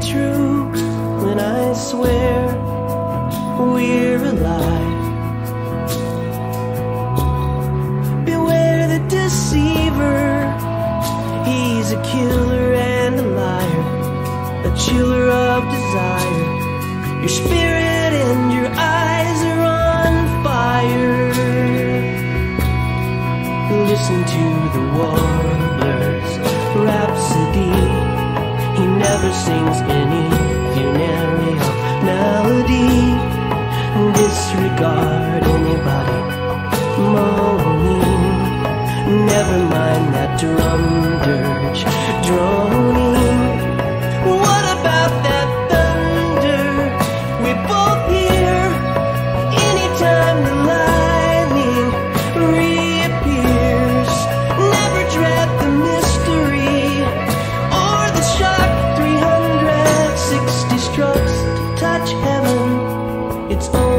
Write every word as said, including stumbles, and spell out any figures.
true when I swear we're alive. Beware the deceiver, he's a killer and a liar, a chiller of desire. Your spirit and your eyes are on fire. Listen to the Warbler's rhapsody. He never sings any funereal melody. Disregard anybody moaning. Never mind that drum dirge droning. What about that thunder we both hear anytime the lightning reappears? Never dread the mystery or the shock. three hundred sixty strokes to touch heaven. It's only